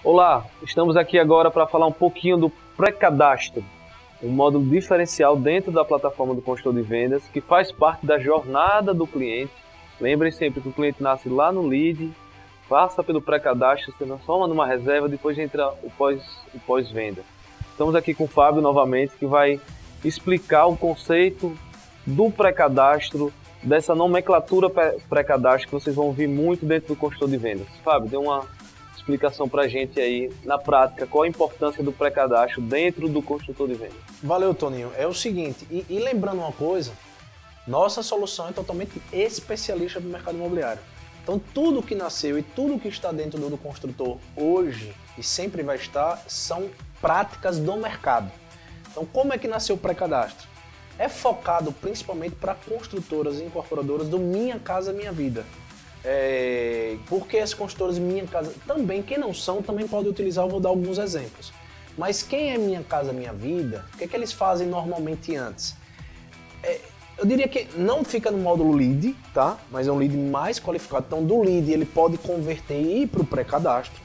Olá, estamos aqui agora para falar um pouquinho do pré-cadastro, um módulo diferencial dentro da plataforma do consultor de vendas que faz parte da jornada do cliente. Lembrem sempre que o cliente nasce lá no lead, passa pelo pré-cadastro, se transforma numa reserva, depois entra o pós-venda. Estamos aqui com o Fábio novamente, que vai explicar o conceito do pré-cadastro, dessa nomenclatura pré-cadastro que vocês vão ouvir muito dentro do consultor de vendas. Fábio, dê uma explicação para a gente aí, na prática, qual a importância do pré-cadastro dentro do consultor de vendas. Valeu, Toninho. É o seguinte, e lembrando uma coisa, nossa solução é totalmente especialista para o mercado imobiliário. Então, tudo que nasceu e tudo que está dentro do construtor hoje e sempre vai estar são práticas do mercado. Então, como é que nasceu o pré-cadastro? É focado principalmente para construtoras e incorporadoras do Minha Casa Minha Vida. Porque as construtoras Minha Casa também, quem não são, também pode utilizar, eu vou dar alguns exemplos. Mas quem é Minha Casa Minha Vida, o que é que eles fazem normalmente antes? Eu diria que não fica no módulo lead, tá? Mas é um lead mais qualificado. Então, do lead ele pode converter e ir para o pré-cadastro.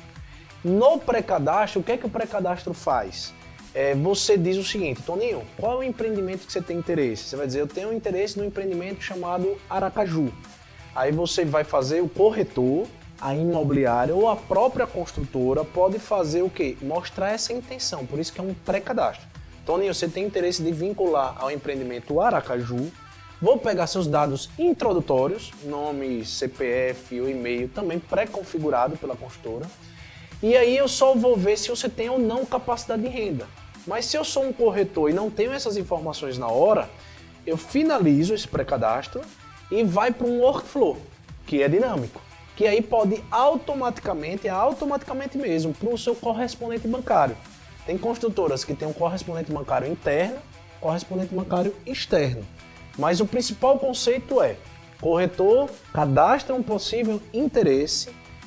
No pré-cadastro, o que é que o pré-cadastro faz? Você diz o seguinte: Toninho, qual é o empreendimento que você tem interesse? Você vai dizer, eu tenho interesse no empreendimento chamado Aracaju. Aí você vai fazer o corretor, a imobiliária ou a própria construtora pode fazer o quê? Mostrar essa intenção, por isso que é um pré-cadastro. Toninho, você tem interesse de vincular ao empreendimento Aracaju, vou pegar seus dados introdutórios, nome, CPF ou e-mail, também pré-configurado pela construtora, e aí eu só vou ver se você tem ou não capacidade de renda. Mas se eu sou um corretor e não tenho essas informações na hora, eu finalizo esse pré-cadastro e vai para um workflow, que é dinâmico, que aí pode automaticamente mesmo, para o seu correspondente bancário. Tem construtoras que têm um correspondente bancário interno, correspondente bancário externo. Mas o principal conceito é, corretor cadastra um possível interesse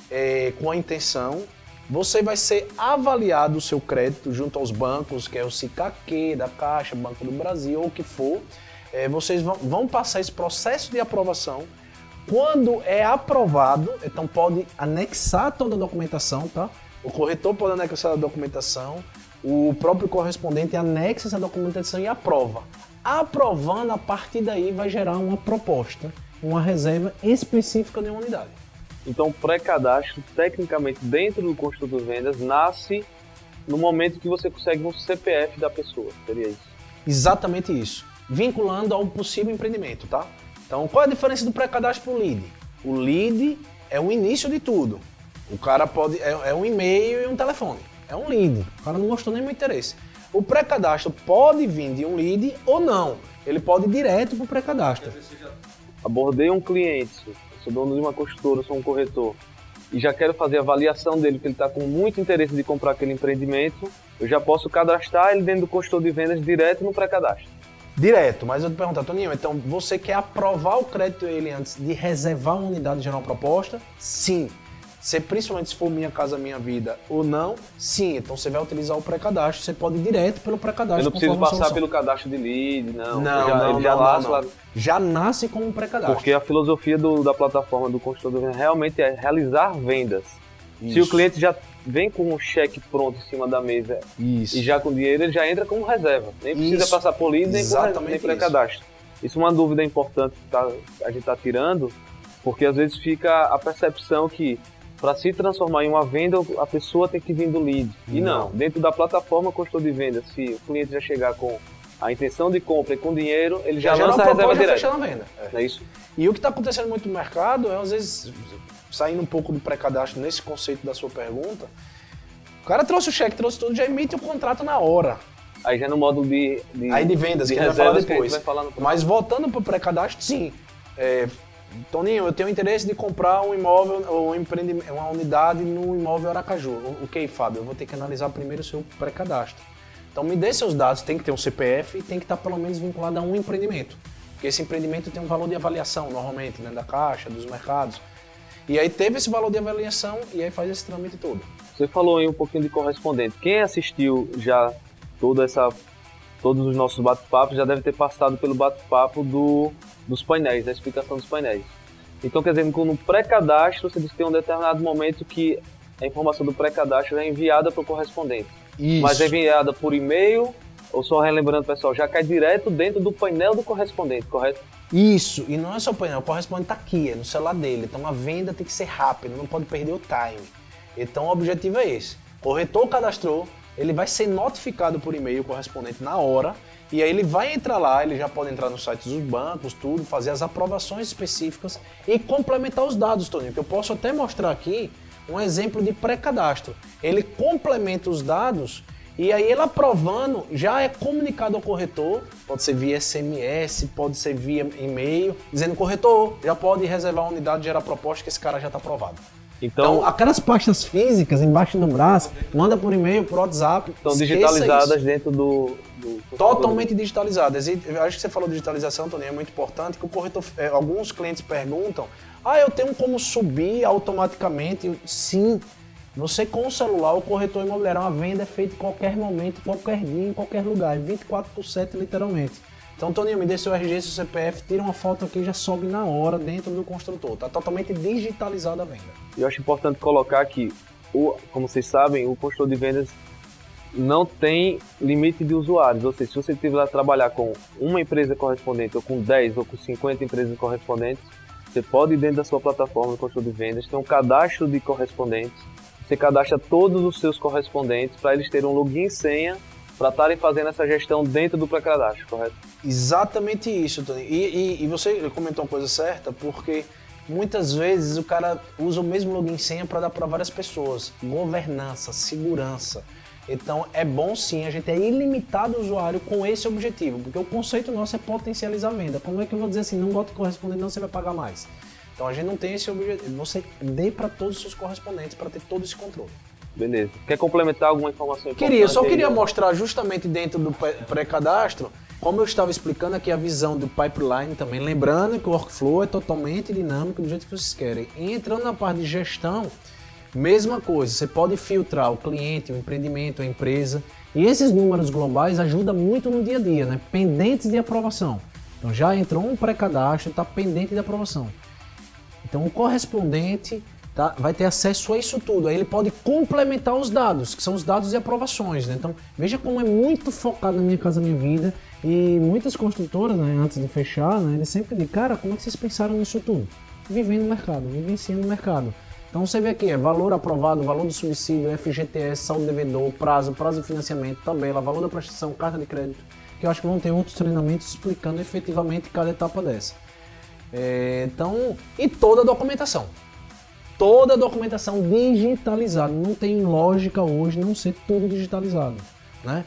com a intenção, você vai ser avaliado o seu crédito junto aos bancos, que é o SICAQ, da Caixa, Banco do Brasil, ou o que for. Vocês vão passar esse processo de aprovação. Quando é aprovado, então pode anexar toda a documentação, tá? O corretor pode anexar a documentação, o próprio correspondente anexa essa documentação e aprova. Aprovando, a partir daí vai gerar uma proposta, uma reserva específica de uma unidade. Então, o pré-cadastro, tecnicamente, dentro do consultor de vendas, nasce no momento que você consegue um CPF da pessoa, seria isso? Exatamente isso. Vinculando ao possível empreendimento, tá? Então, qual é a diferença do pré-cadastro para o lead? O lead é o início de tudo. O cara pode... É um e-mail e um telefone. É um lead. O cara não mostrou nenhum interesse. O pré-cadastro pode vir de um lead ou não. Ele pode ir direto para o pré-cadastro. Abordei um cliente, sou dono de uma construtora, sou um corretor, e já quero fazer a avaliação dele, porque ele está com muito interesse de comprar aquele empreendimento, eu já posso cadastrar ele dentro do consultor de vendas direto no pré-cadastro. Direto, mas eu te perguntar, Toninho, então você quer aprovar o crédito ele antes de reservar uma unidade de geral proposta? Sim. Principalmente se for Minha Casa Minha Vida ou não, sim. Então você vai utilizar o pré-cadastro, você pode ir direto pelo pré-cadastro. Eu não preciso passar pelo cadastro de lead, não. Não. Já nasce como um pré-cadastro. Porque a filosofia da plataforma do consultor de vendas realmente é realizar vendas. Isso. Se o cliente já vem com um cheque pronto em cima da mesa e já com dinheiro, ele já entra como reserva. Nem precisa passar por lead, nem pré-cadastro. Isso é uma dúvida importante que a gente está tirando, porque às vezes fica a percepção que para se transformar em uma venda, a pessoa tem que vir do lead. E não, dentro da plataforma consultor de vendas, se o cliente já chegar com a intenção de compra e com dinheiro, ele já lança a reserva direta. Na venda. É isso. E o que está acontecendo muito no mercado é, às vezes, saindo um pouco do pré-cadastro nesse conceito da sua pergunta, o cara trouxe o cheque, trouxe tudo, já emite o contrato na hora. Aí já no módulo de vendas, que a gente vai falar depois. Mas voltando para o pré-cadastro, sim. Toninho, eu tenho interesse de comprar um imóvel ou uma unidade no imóvel Aracaju. Ok, Fábio, eu vou ter que analisar primeiro o seu pré-cadastro. Então me dê seus dados, tem que ter um CPF e tem que estar pelo menos vinculado a um empreendimento. Porque esse empreendimento tem um valor de avaliação, normalmente, né, da Caixa, dos mercados. E aí teve esse valor de avaliação e aí faz esse trâmite todo. Você falou aí um pouquinho de correspondente. Quem assistiu já todos os nossos bate-papos já deve ter passado pelo bate-papo dos painéis, da explicação dos painéis. Então, quer dizer, no pré-cadastro, você diz que tem um determinado momento que a informação do pré-cadastro é enviada para o correspondente. Isso. Mas é enviada por e-mail, ou só relembrando, pessoal, já cai direto dentro do painel do correspondente, correto? Isso, e não é só o painel, o correspondente está aqui, é no celular dele. Então a venda tem que ser rápida, não pode perder o time. Então o objetivo é esse. O corretor cadastrou, ele vai ser notificado por e-mail, o correspondente, na hora, e aí ele vai entrar lá, ele já pode entrar nos sites dos bancos, tudo, fazer as aprovações específicas e complementar os dados, Toninho, que eu posso até mostrar aqui um exemplo de pré-cadastro. Ele complementa os dados e aí ele aprovando já é comunicado ao corretor, pode ser via SMS, pode ser via e-mail, dizendo corretor, já pode reservar a unidade, gerar proposta que esse cara já está aprovado. Então, aquelas pastas físicas embaixo do braço, manda por e-mail, por WhatsApp. Estão digitalizadas dentro do Totalmente digitalizadas. E eu acho que você falou de digitalização, Tony, é muito importante, que o corretor, alguns clientes perguntam, eu tenho como subir automaticamente? Sim, você com o celular, o corretor imobiliário, uma venda é feita em qualquer momento, qualquer dia, em qualquer lugar, 24/7 literalmente. Então, Toninho, me dê seu RG, seu CPF, tira uma foto aqui e já sobe na hora dentro do construtor. Está totalmente digitalizada a venda. Eu acho importante colocar que, como vocês sabem, o consultor de vendas não tem limite de usuários. Ou seja, se você tiver a trabalhar com uma empresa correspondente, ou com 10 ou com 50 empresas correspondentes, você pode ir dentro da sua plataforma de consultor de vendas, ter um cadastro de correspondentes. Você cadastra todos os seus correspondentes para eles terem um login e senha para estarem fazendo essa gestão dentro do pré-cadastro, correto? Exatamente isso, Tony. E você comentou uma coisa certa, porque muitas vezes o cara usa o mesmo login e senha para dar para várias pessoas. Governança, segurança. Então é bom sim a gente ter ilimitado o usuário com esse objetivo, porque o conceito nosso é potencializar a venda. Como é que eu vou dizer assim, não gosto de correspondente, não, você vai pagar mais? Então a gente não tem esse objetivo. Você dê para todos os seus correspondentes para ter todo esse controle. Beleza. Quer complementar alguma informação importante? Eu só queria mostrar justamente dentro do pré-cadastro, como eu estava explicando aqui a visão do pipeline também, lembrando que o workflow é totalmente dinâmico do jeito que vocês querem. E entrando na parte de gestão, mesma coisa, você pode filtrar o cliente, o empreendimento, a empresa, e esses números globais ajudam muito no dia a dia, né? Pendentes de aprovação. Então já entrou um pré-cadastro e está pendente de aprovação. Então o correspondente vai ter acesso a isso tudo, aí ele pode complementar os dados, que são os dados de aprovações, né? Então veja como é muito focado na Minha Casa Minha Vida, e muitas construtoras, né, antes de fechar, né, eles sempre dizem, cara, como é que vocês pensaram nisso tudo? Vivendo no mercado, vivenciando o mercado. Então você vê aqui, valor aprovado, valor do subsídio, FGTS, saldo devedor, prazo de financiamento, tabela, valor da prestação, carta de crédito, que eu acho que vão ter outros treinamentos explicando efetivamente cada etapa dessa. Então, e toda a documentação. Toda a documentação digitalizada. Não tem lógica hoje não ser tudo digitalizado, né?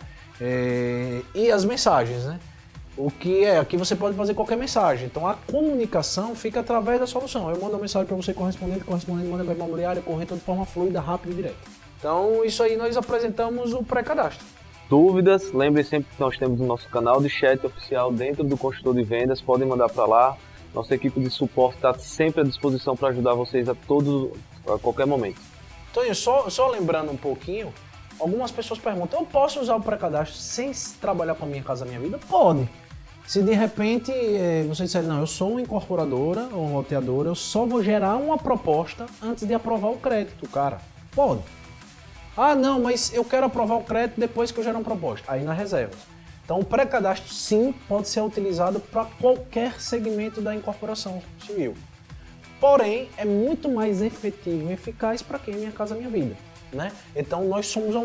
E as mensagens, né? Aqui você pode fazer qualquer mensagem. Então a comunicação fica através da solução. Eu mando uma mensagem para você correspondente manda para a imobiliária, corretor de forma fluida, rápida e direta. Então isso aí nós apresentamos o pré-cadastro. Dúvidas? Lembrem sempre que nós temos o nosso canal de chat oficial dentro do consultor de vendas. Podem mandar para lá. Nossa equipe de suporte está sempre à disposição para ajudar vocês a qualquer momento. Tonho, só lembrando um pouquinho, algumas pessoas perguntam, eu posso usar o pré-cadastro sem trabalhar com a Minha Casa Minha Vida? Pode. Se de repente você disser, não, eu sou uma incorporadora ou uma loteadora, eu só vou gerar uma proposta antes de aprovar o crédito, cara. Pode. Ah, não, mas eu quero aprovar o crédito depois que eu gerar uma proposta. Aí na reserva. Então o pré-cadastro sim pode ser utilizado para qualquer segmento da incorporação civil. Porém, é muito mais efetivo e eficaz para quem Minha Casa Minha Vida, né? Então nós somos a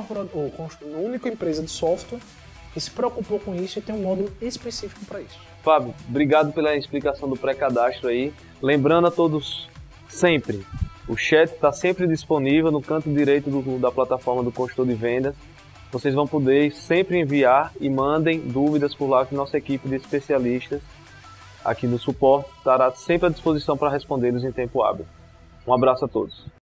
única empresa de software que se preocupou com isso e tem um módulo específico para isso. Fábio, obrigado pela explicação do pré-cadastro aí. Lembrando a todos sempre, o chat está sempre disponível no canto direito da plataforma do consultor de vendas. Vocês vão poder sempre enviar e mandem dúvidas por lá, que nossa equipe de especialistas aqui no suporte estará sempre à disposição para respondê-los em tempo hábil. Um abraço a todos.